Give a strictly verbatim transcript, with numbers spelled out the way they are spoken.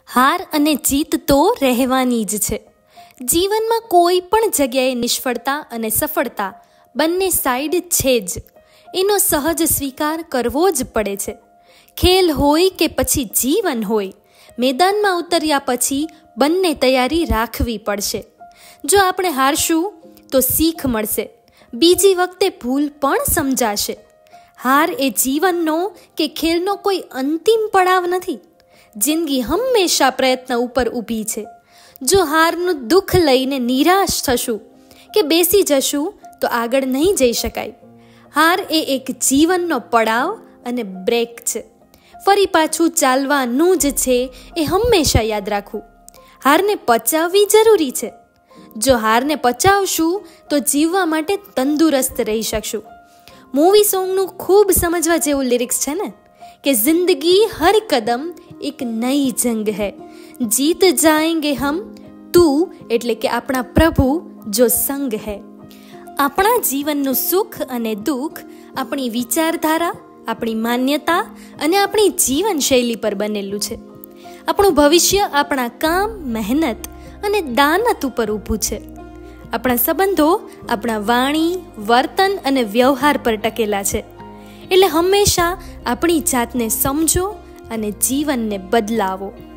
હાર અને જીત તો રહેવાની જ છે. જીવનમાં કોઈ પણ જગ્યાએ નિષ્ફળતા અને સફળતા બંને સાઈડ છે જ. એનો સહજ સ્વીકાર કરવો જ પડે છે. ખેલ હોય કે પછી જીવન હોય, મેદાનમાં ઉતર્યા પછી બંને તૈયારી રાખવી પડશે. જો આપણે હારશું તો શીખ મળશે, બીજી વખતે ભૂલ પણ સમજાશે. હાર એ જીવનનો કે ખેલનો કોઈ અંતિમ પડાવ નથી. જિંદગી હંમેશા પ્રયત્ન ઉપર ઊભી છે. જો હારનું દુઃખ લઈને નિરાશ થશું કે બેસી જશું તો આગળ નહીં જઈ શકાય. હાર એ એક જીવનનો પડાવ અને બ્રેક છે. ફરી પાછું ચાલવાનું જ છે એ હંમેશા યાદ રાખવું. હારને પચાવવી જરૂરી છે. જો હારને પચાવશું તો જીવવા માટે તંદુરસ્ત રહી શકશું. મૂવી સોંગનું ખૂબ સમજવા જેવું લિરિક્સ છે ને, કે જિંદગી હર કદમ એક નઈ જંગ હૈ, જીત જાએંગે હમ, તું એટલે કે આપણા પ્રભુ જો સંગ હૈ. આપણા જીવનનું સુખ અને દુઃખ આપણી વિચારધારા, આપણી માન્યતા અને આપણી જીવનશૈલી પર બનેલું છે. આપણું ભવિષ્ય આપણા કામ, મહેનત અને દાનત ઉપર ઊભું છે. આપણા સંબંધો આપણા વાણી, વર્તન અને વ્યવહાર પર ટકેલા છે. એટલે હંમેશા આપણી જાતને સમજો અને જીવનને બદલાવો.